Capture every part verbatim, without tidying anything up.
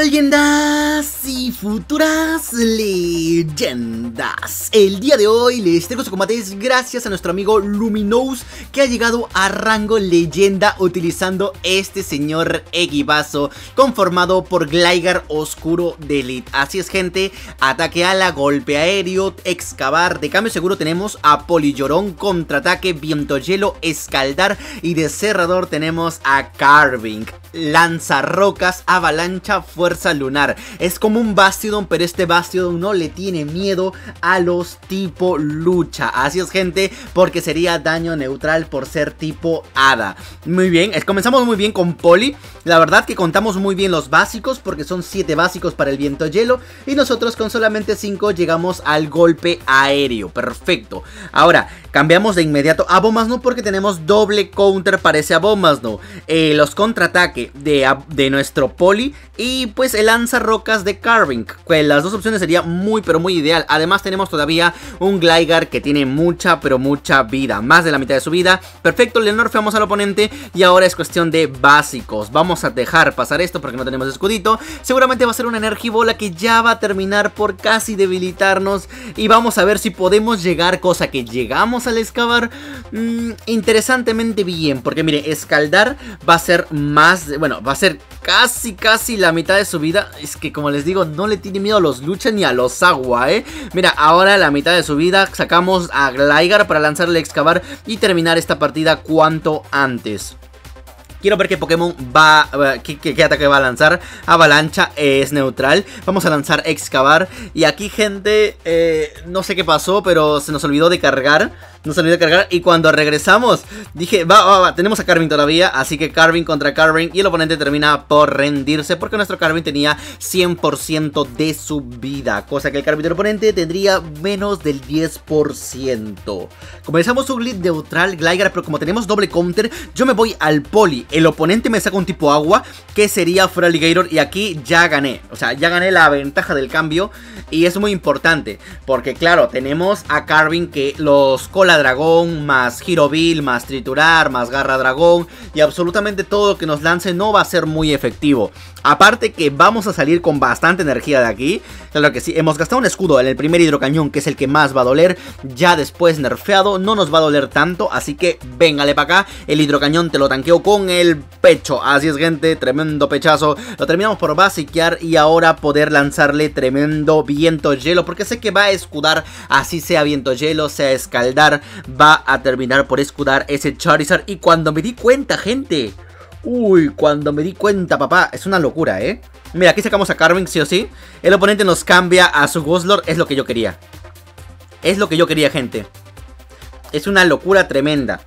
Leyendas y futuras leyendas. El día de hoy les traigo su combates gracias a nuestro amigo Luminous, que ha llegado a rango leyenda utilizando este señor equipazo conformado por Gligar Oscuro de Elite. Así es, gente, ataque ala, golpe aéreo, excavar. De cambio seguro tenemos a Polillorón, contraataque, viento hielo, escaldar, y de cerrador tenemos a Carving, lanzarrocas, avalancha, fuerza lunar. Es como un Bastiodon, pero este Bastiodon no le tiene miedo a los tipo lucha. Así es, gente, porque sería daño neutral por ser tipo hada. Muy bien, comenzamos muy bien con Poli. La verdad que contamos muy bien los básicos, porque son siete básicos para el viento hielo, y nosotros con solamente cinco llegamos al golpe aéreo. Perfecto. Ahora cambiamos de inmediato a Abomasnow, porque tenemos doble counter para ese Abomasnow. Eh, los contraataque de, de nuestro Poli y pues el lanzarrocas de Carving. Pues las dos opciones sería muy pero muy ideal. Además tenemos todavía un Gligar que tiene mucha pero mucha vida, más de la mitad de su vida. Perfecto, le nerfeamos al oponente y ahora es cuestión de básicos. Vamos a dejar pasar esto porque no tenemos escudito. Seguramente va a ser una Energibola que ya va a terminar por casi debilitarnos, y vamos a ver si podemos llegar, cosa que llegamos al excavar mmm, interesantemente bien, porque mire, escaldar va a ser más, bueno, va a ser casi casi la mitad de su vida. Es que, como les digo, no le tiene miedo a los lucha ni a los agua, eh. Mira, ahora la mitad de su vida sacamos a Gligar para lanzarle excavar y terminar esta partida cuanto antes. Quiero ver qué Pokémon va, qué, qué, qué ataque va a lanzar. Avalancha eh, es neutral. Vamos a lanzar excavar. Y aquí, gente, eh, no sé qué pasó, pero se nos olvidó de cargar. Nos olvidó de cargar. Y cuando regresamos, dije, va, va, va, tenemos a Carving todavía. Así que Carving contra Carving. Y el oponente termina por rendirse, porque nuestro Carving tenía cien por ciento de su vida, cosa que el Carving del oponente tendría menos del diez por ciento. Comenzamos su glitch neutral Gligar, pero como tenemos doble counter, yo me voy al Poli. El oponente me saca un tipo agua, que sería Feraligatr, y aquí ya gané. O sea, ya gané la ventaja del cambio. Y es muy importante, porque claro, tenemos a Carving que los cola dragón, más Giro Bill, más triturar, más garra dragón, y absolutamente todo lo que nos lance no va a ser muy efectivo. Aparte que vamos a salir con bastante energía de aquí. Claro que sí, hemos gastado un escudo en el primer hidrocañón, que es el que más va a doler. Ya después nerfeado no nos va a doler tanto, así que véngale para acá. El hidrocañón te lo tanqueo con el pecho. Así es, gente, tremendo pechazo. Lo terminamos por basiquear y ahora poder lanzarle tremendo viento hielo, porque sé que va a escudar, así sea viento hielo, sea escaldar, va a terminar por escudar ese Charizard. Y cuando me di cuenta, gente, uy, cuando me di cuenta, papá, es una locura, ¿eh? Mira, aquí sacamos a Carving, sí o sí. El oponente nos cambia a su Guzzlord, es lo que yo quería. Es lo que yo quería, gente. Es una locura tremenda.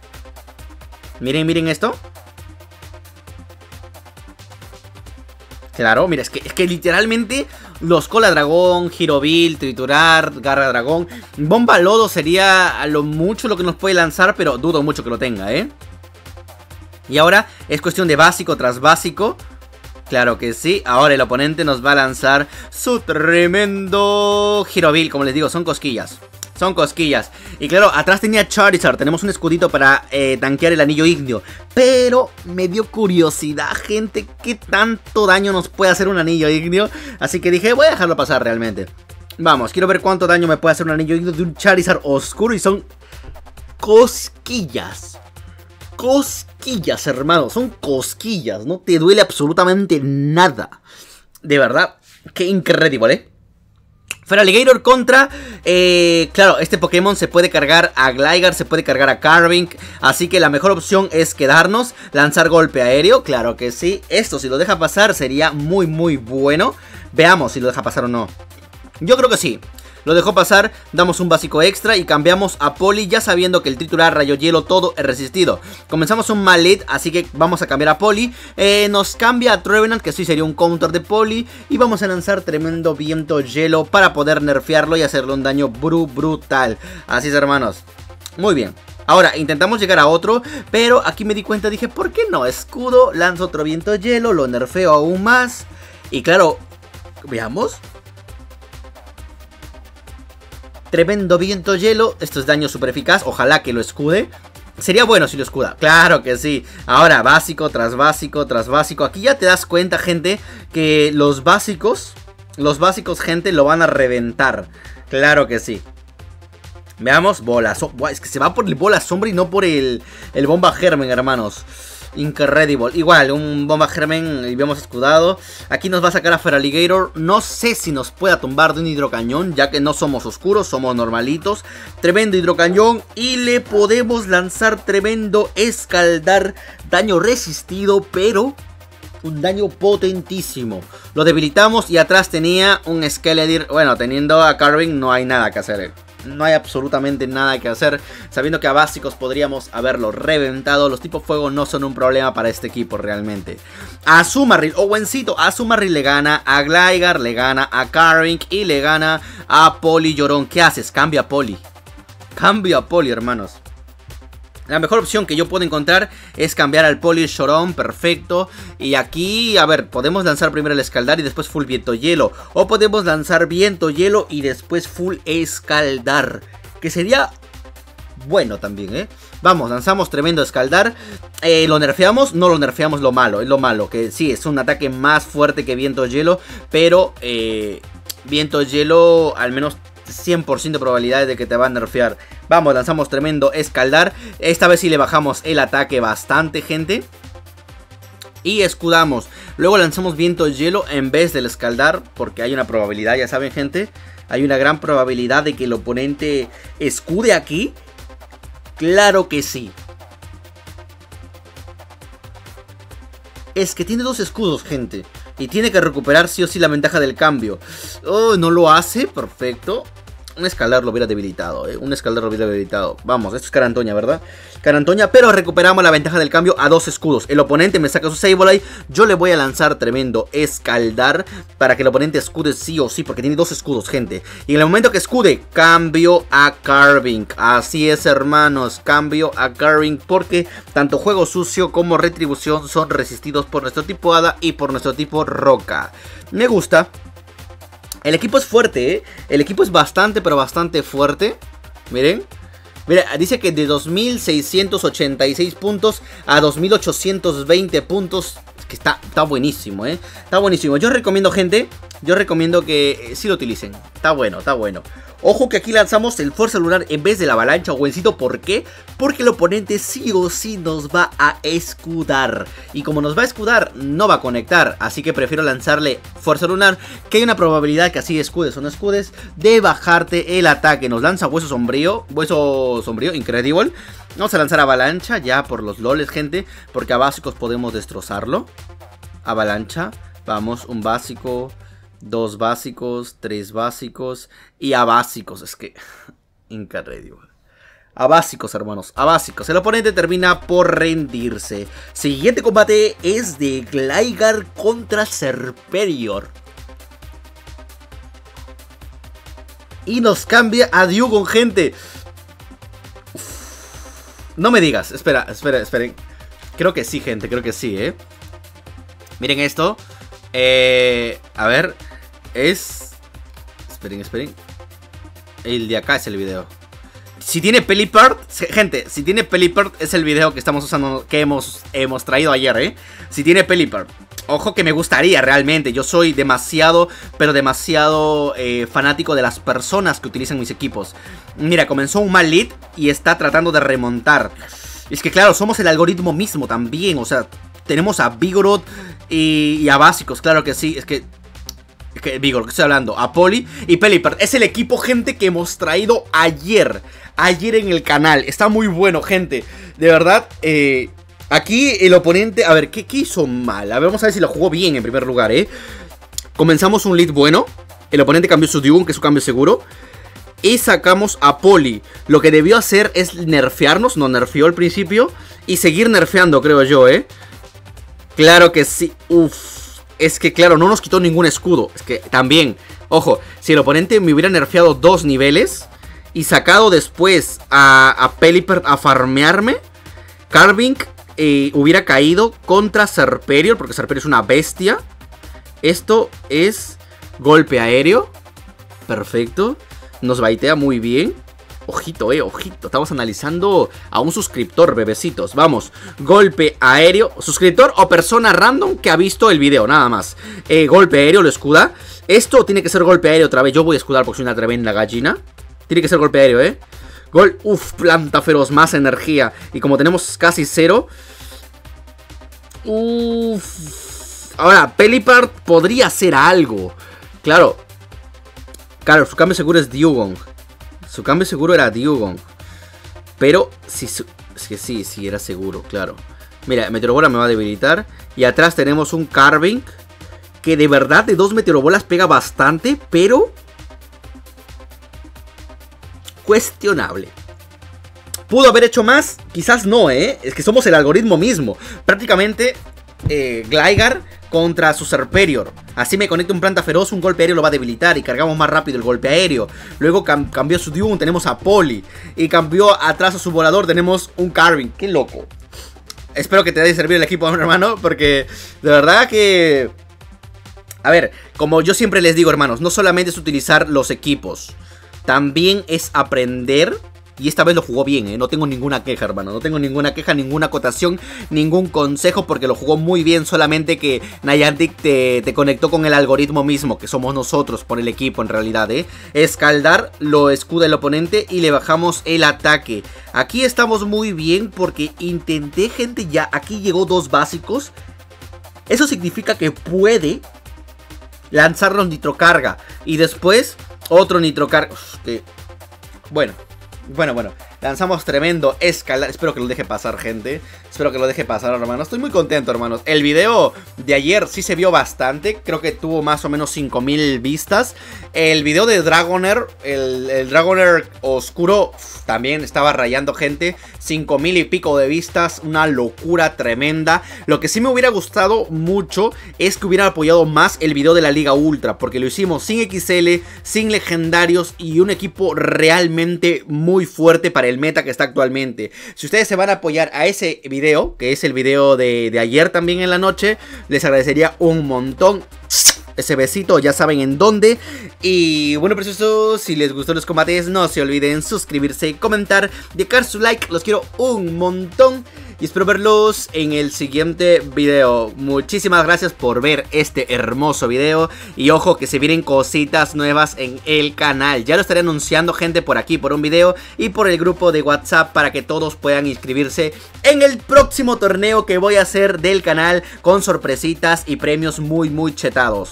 Miren, miren esto. Claro, mira, es que, es que literalmente los cola dragón, Giro Bill, triturar, garra dragón, bomba lodo sería a lo mucho lo que nos puede lanzar, pero dudo mucho que lo tenga, ¿eh? Y ahora es cuestión de básico tras básico. Claro que sí, ahora el oponente nos va a lanzar su tremendo Giro Bill. Como les digo, son cosquillas. Son cosquillas. Y claro, atrás tenía Charizard. Tenemos un escudito para eh, tanquear el anillo ígneo. Pero me dio curiosidad, gente, qué tanto daño nos puede hacer un anillo ígneo. Así que dije, voy a dejarlo pasar realmente. Vamos, quiero ver cuánto daño me puede hacer un anillo ígneo de un Charizard oscuro. Y son cosquillas. Cosquillas, hermano. Son cosquillas. No te duele absolutamente nada. De verdad, qué increíble, ¿eh? Feraligatr contra, eh, claro, este Pokémon se puede cargar a Gligar, se puede cargar a Carving, así que la mejor opción es quedarnos, lanzar golpe aéreo, claro que sí. Esto, si lo deja pasar, sería muy muy bueno. Veamos si lo deja pasar o no. Yo creo que sí. Lo dejó pasar, damos un básico extra y cambiamos a Poli, ya sabiendo que el triturar, rayo hielo, todo es resistido. Comenzamos un mal lead, así que vamos a cambiar a Poli. eh, Nos cambia a Trevenant, que sí sería un counter de Poli. Y vamos a lanzar tremendo viento hielo para poder nerfearlo y hacerle un daño bru brutal. Así es, hermanos. Muy bien. Ahora intentamos llegar a otro, pero aquí me di cuenta, dije, ¿por qué no? Escudo, lanzo otro viento hielo, lo nerfeo aún más. Y claro, veamos. Tremendo viento hielo, esto es daño super eficaz, ojalá que lo escude. Sería bueno si lo escuda, claro que sí. Ahora, básico tras básico tras básico. Aquí ya te das cuenta, gente, que los básicos, los básicos, gente, lo van a reventar. Claro que sí. Veamos, bola, so es que se va por el bola sombra y no por el, el bomba germen, hermanos. Incredible, igual, un bomba germen y vemos escudado. Aquí nos va a sacar a Feraligatr. No sé si nos pueda tumbar de un hidrocañón, ya que no somos oscuros, somos normalitos. Tremendo hidrocañón y le podemos lanzar tremendo escaldar. Daño resistido, pero un daño potentísimo. Lo debilitamos y atrás tenía un Skeledir. Bueno, teniendo a Carving no hay nada que hacer. No hay absolutamente nada que hacer, sabiendo que a básicos podríamos haberlo reventado. Los tipos fuego no son un problema para este equipo realmente. A Azumarill, o buencito, a Azumarill le gana a Gligar, le gana a Carving y le gana a Poli Llorón. ¿Qué haces? Cambia a Poli. Cambia a Poli, hermanos. La mejor opción que yo puedo encontrar es cambiar al Poli Llorón, perfecto. Y aquí, a ver, podemos lanzar primero el escaldar y después full viento hielo. O podemos lanzar viento hielo y después full escaldar, que sería bueno también, ¿eh? Vamos, lanzamos tremendo escaldar. eh, ¿Lo nerfeamos? No lo nerfeamos, lo malo, es lo malo. Que sí, es un ataque más fuerte que viento hielo, pero eh, viento hielo al menos cien por ciento de probabilidades de que te va a nerfear. Vamos, lanzamos tremendo escaldar. Esta vez sí le bajamos el ataque bastante, gente. Y escudamos. Luego lanzamos viento hielo en vez del escaldar, porque hay una probabilidad, ya saben, gente. Hay una gran probabilidad de que el oponente escude aquí. Claro que sí. Es que tiene dos escudos, gente. Y tiene que recuperar sí o sí la ventaja del cambio. Oh, no lo hace, perfecto. Un escaldar lo hubiera debilitado, ¿eh? Un escaldar lo hubiera debilitado. Vamos, esto es Carantoña, ¿verdad? Carantoña, pero recuperamos la ventaja del cambio a dos escudos. El oponente me saca su Sableye. Yo le voy a lanzar tremendo escaldar para que el oponente escude sí o sí, porque tiene dos escudos, gente. Y en el momento que escude, cambio a Carving. Así es, hermanos, cambio a Carving, porque tanto juego sucio como retribución son resistidos por nuestro tipo hada y por nuestro tipo roca. Me gusta. El equipo es fuerte, ¿eh? El equipo es bastante, pero bastante fuerte. Miren. Mira, dice que de dos mil seiscientos ochenta y seis puntos a dos mil ochocientos veinte puntos. Es que está, está buenísimo, ¿eh? Está buenísimo. Yo recomiendo, gente, yo recomiendo que eh, sí lo utilicen. Está bueno, está bueno. Ojo que aquí lanzamos el Fuerza Lunar en vez de la avalancha o buencito. ¿Por qué? Porque el oponente sí o sí nos va a escudar. Y como nos va a escudar, no va a conectar. Así que prefiero lanzarle Fuerza Lunar, que hay una probabilidad que así escudes o no escudes de bajarte el ataque. Nos lanza Hueso Sombrío. Hueso Sombrío, increíble. Vamos a lanzar avalancha ya por los loles, gente, porque a básicos podemos destrozarlo. Avalancha. Vamos, un básico, dos básicos, tres básicos y a básicos. Es que increíble. A básicos, hermanos, a básicos. El oponente termina por rendirse. Siguiente combate es de Gligar contra Serperior. Y nos cambia a Dewgong, gente. Uf. No me digas, espera, espera, esperen. Creo que sí, gente, creo que sí, eh. Miren esto. Eh, a ver, es... Esperen, esperen. El de acá es el video. Si tiene Pelipper, gente, si tiene Pelipper es el video que estamos usando, que hemos, hemos traído ayer, ¿eh? Si tiene Pelipper. Ojo que me gustaría realmente, yo soy demasiado, pero demasiado eh, fanático de las personas que utilizan mis equipos. Mira, comenzó un mal lead y está tratando de remontar. Es que claro, somos el algoritmo mismo también, o sea, tenemos a Vigoroth y, y a básicos, claro que sí, es que... Es que Vigor, ¿qué estoy hablando? A Poli y Pelipper. Es el equipo, gente, que hemos traído ayer. Ayer en el canal. Está muy bueno, gente. De verdad, eh, aquí el oponente... A ver, ¿qué, ¿qué hizo mal? A ver, vamos a ver si lo jugó bien en primer lugar, ¿eh? Comenzamos un lead bueno. El oponente cambió su Dewgong, que es su cambio seguro. Y sacamos a Poli. Lo que debió hacer es nerfearnos. No nerfeó al principio. Y seguir nerfeando, creo yo, ¿eh? Claro que sí. Uff. Es que claro, no nos quitó ningún escudo. Es que también, ojo, si el oponente me hubiera nerfeado dos niveles y sacado después a, a Pelipper a farmearme, Carving eh, hubiera caído contra Serperior, porque Serperior es una bestia. Esto es golpe aéreo. Perfecto. Nos baitea muy bien. ojito, eh, ojito. Estamos analizando a un suscriptor, bebecitos. Vamos, golpe aéreo. Suscriptor o persona random que ha visto el video, nada más. eh, Golpe aéreo, lo escuda. Esto tiene que ser golpe aéreo otra vez. Yo voy a escudar porque soy una tremenda gallina. Tiene que ser golpe aéreo, eh. Gol, uff, planta feroz, más energía. Y como tenemos casi cero. Uff. Ahora, Pelipper podría hacer algo. Claro. Claro, su cambio seguro es Dewgong. Su cambio seguro era Dewgong. Pero, si sí, sí, sí, sí, era seguro, claro. Mira, Meteorobola me va a debilitar. Y atrás tenemos un Carving. Que de verdad de dos Meteorobolas pega bastante, pero cuestionable. ¿Pudo haber hecho más? Quizás no, ¿eh? Es que somos el algoritmo mismo. Prácticamente eh, Gligar contra su Serperior. Así me conecta un planta feroz, un golpe aéreo lo va a debilitar y cargamos más rápido el golpe aéreo. Luego cam cambió su Dewgong, tenemos a Poli. Y cambió atrás a su volador, tenemos un Carving. ¡Qué loco! Espero que te haya servido el equipo, hermano, porque de verdad que... A ver, como yo siempre les digo, hermanos, no solamente es utilizar los equipos, también es aprender. Y esta vez lo jugó bien, ¿eh? No tengo ninguna queja, hermano. No tengo ninguna queja, ninguna acotación, ningún consejo, porque lo jugó muy bien. Solamente que Niantic te, te conectó con el algoritmo mismo, que somos nosotros por el equipo en realidad, ¿eh? Escaldar, lo escuda el oponente y le bajamos el ataque. Aquí estamos muy bien porque intenté, gente, ya aquí llegó dos básicos. Eso significa que puede lanzarnos nitrocarga y después otro nitrocarga. Que... Bueno... Bueno, bueno, lanzamos tremendo escalar. Espero que lo deje pasar, gente. Espero que lo deje pasar, hermanos. Estoy muy contento, hermanos. El video de ayer sí se vio bastante. Creo que tuvo más o menos cinco mil vistas. El video de Dragonair, el, el Dragonair oscuro, también estaba rayando, gente. cinco mil y pico de vistas. Una locura tremenda. Lo que sí me hubiera gustado mucho es que hubieran apoyado más el video de la Liga Ultra, porque lo hicimos sin X L, sin legendarios y un equipo realmente muy fuerte para el meta que está actualmente. Si ustedes se van a apoyar a ese video, que es el video de, de ayer también en la noche, les agradecería un montón. Ese besito, ya saben en dónde. Y bueno, preciosos, si les gustó los combates, no se olviden suscribirse, comentar, dejar su like. Los quiero un montón. Y espero verlos en el siguiente video. Muchísimas gracias por ver este hermoso video. Y ojo que se vienen cositas nuevas en el canal. Ya lo estaré anunciando, gente, por aquí, por un video y por el grupo de WhatsApp, para que todos puedan inscribirse en el próximo torneo que voy a hacer del canal, con sorpresitas y premios muy muy chetados.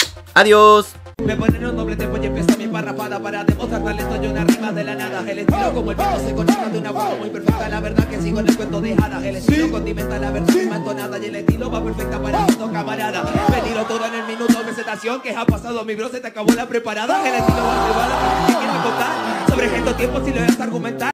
Adiós. Me ponen un doble tempo y empieza mi parrapada para demostrar talento y una rima de la nada. El estilo como el viento se conecta de una forma muy perfecta. La verdad que sigo en el cuento de hadas. El estilo condimenta la verdad más entonada y el estilo va perfecta para esto, camarada. Me tiro todo en el minuto de presentación que ha pasado, mi bro, se te acabó la preparada. El estilo va privada, ¿qué quieres contar? Sobre estos tiempos si lo vas a argumentar.